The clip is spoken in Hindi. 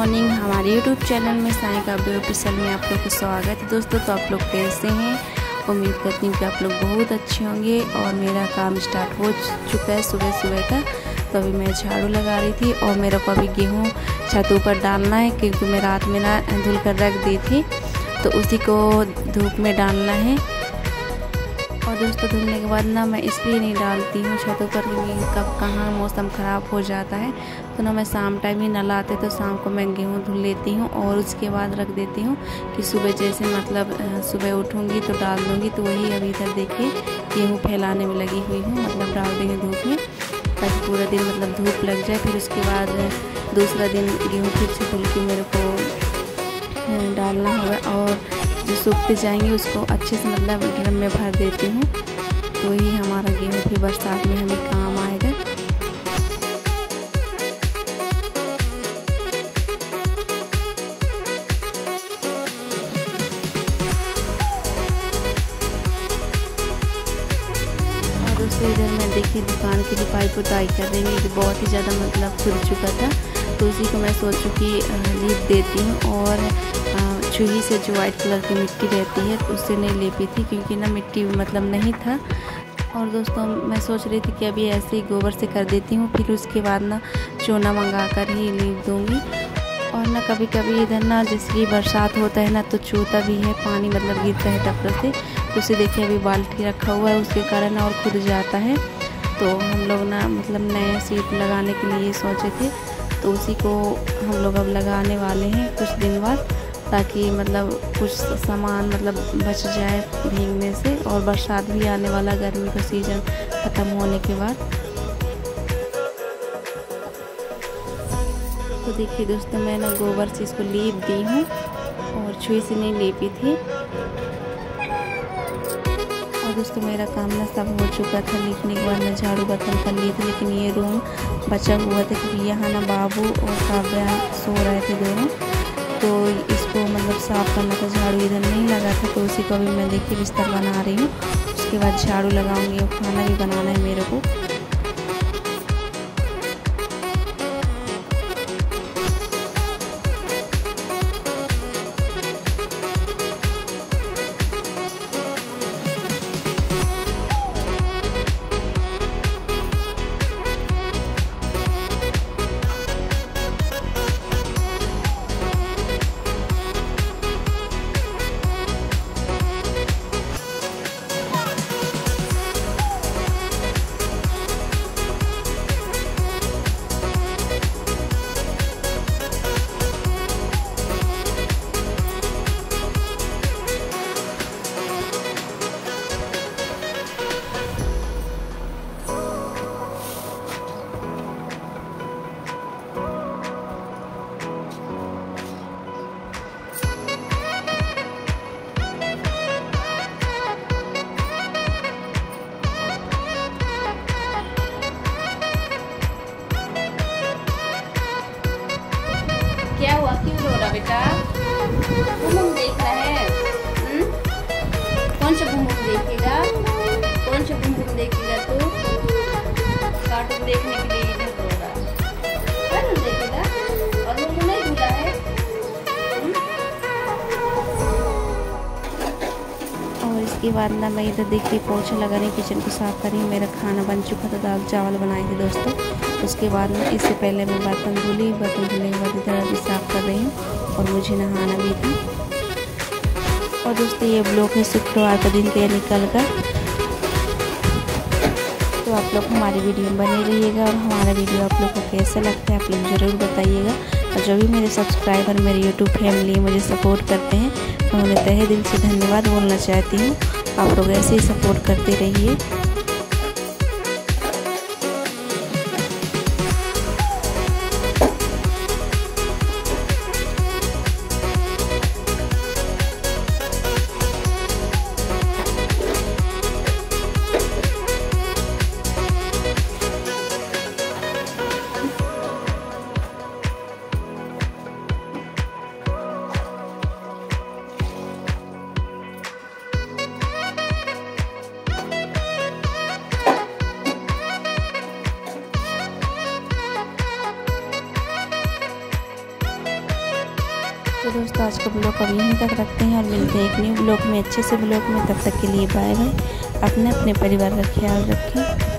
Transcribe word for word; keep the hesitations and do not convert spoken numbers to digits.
मॉर्निंग। हमारे यूट्यूब चैनल में साई का ऑफिशियल में आप लोग को स्वागत है दोस्तों। तो आप लोग कैसे हैं? उम्मीद करती हूँ कि आप लोग बहुत अच्छे होंगे। और मेरा काम स्टार्ट हो चुका है सुबह सुबह का। तो अभी मैं झाड़ू लगा रही थी और मेरे को अभी गेहूँ छत ऊपर डालना है, क्योंकि मैं रात में ना धुल कर रख दी थी, तो उसी को धूप में डालना है। और दोस्तों धुलने के बाद ना मैं इसलिए नहीं डालती हूँ छतों पर, क्योंकि कब कहाँ मौसम ख़राब हो जाता है। तो ना मैं शाम टाइम ही नल आते तो शाम को मैं गेहूँ धुल लेती हूँ और उसके बाद रख देती हूँ कि सुबह जैसे मतलब सुबह उठूँगी तो डाल दूँगी। तो वही अभी इधर देखिए गेहूँ फैलाने में लगी हुई हूँ, मतलब डाल दी हूँ धूप में, ताकि पूरा दिन मतलब धूप लग जाए। फिर उसके बाद दूसरा दिन गेहूँ फिर से धुल के मेरे को डालना होगा, और जो सूखते जाएंगे उसको अच्छे से मतलब ड्रम में भर देती हूँ। तो ही हमारा गेहूँ फिर बरसात में हमें काम आएगा। और दोस्तों इधर मैं देखिए दुकान की लिपाई पुताई कर रही हूँ, कि बहुत ही ज़्यादा मतलब खुल चुका था। तो उसी को मैं सोचूँ कि लीप देती हूँ, और चूल्ही से जो वाइट कलर की मिट्टी रहती है तो उससे नहीं लेपी थी, क्योंकि ना मिट्टी मतलब नहीं था। और दोस्तों मैं सोच रही थी कि अभी ऐसे ही गोबर से कर देती हूँ, फिर उसके बाद ना चूना मंगा कर ही लीप दूँगी। और ना कभी कभी इधर ना जैसे बरसात होता है ना तो चूता भी है, पानी मतलब गिरता है टप्पर से। तो उसे देखिए अभी बाल्टी रखा हुआ है, उसके कारण और खुद जाता है। तो हम लोग ना मतलब नया सीट लगाने के लिए सोचे थे, तो उसी को हम लोग अब लगाने वाले हैं कुछ दिन बाद, ताकि मतलब कुछ सामान मतलब बच जाए भीगने से। और बरसात भी आने वाला, गर्मी का सीज़न ख़त्म होने के बाद। तो देखिए दोस्तों मैं ना गोबर से इसको लीप दी हूँ, और छुई से नहीं लीपी थी। और दोस्तों मेरा काम ना सब हो चुका था। लिखने के बाद मैं झाड़ू बर्तन कर ली थी, लेकिन ये रूम बचा हुआ था, क्योंकि यहाँ ना बाबू और काव्या सो रहे थे दोनों। तो इसको मतलब साफ़ करना था, झाड़ू इधर नहीं लगा था। तो उसी को अभी मैं देखिए बिस्तर बना रही हूँ, उसके बाद झाड़ू लगाऊंगी और खाना भी बनाना है मेरे को। क्या हुआ, क्यों रो रहा बेटा? बुम देख रहा है? हुँ? कौन सा बुम देखेगा? कौन सा बुम देखेगा तू? कार्टून देखने के लिए इधर रो रहा है। कार्टून देखेगा और वो नहीं झूला है। और इसके बाद ना मैं इधर देखिए पोछा लगा रही, किचन को साफ कर रही हूँ। मेरा खाना बन चुका था, दाल चावल बनाए थे दोस्तों। उसके बाद में इससे पहले मैं बर्तन धुली, बर्तन धुलने के बाद इधर अभी साफ़ कर रही हूँ, और मुझे नहाना भी था। और दोस्तों ये ब्लॉग है शुक्रवार का दिन के निकल कर। तो आप लोग हमारी वीडियो में बने रहिएगा, और हमारा वीडियो आप लोग को कैसा लगता है आप लोग ज़रूर बताइएगा। और जो भी मेरे सब्सक्राइबर मेरे यूट्यूब फैमिली मुझे सपोर्ट करते हैं, मैं उन्हें तहे दिल से धन्यवाद बोलना चाहती हूँ। आप लोग ऐसे ही सपोर्ट करते रहिए। तो दोस्तों आज का ब्लॉग अब यहीं तक रखते हैं और मिलते हैं एक न्यू ब्लॉग में, अच्छे से ब्लॉग में। तब तक के लिए बाय बाय। अपने अपने परिवार का ख्याल रखें।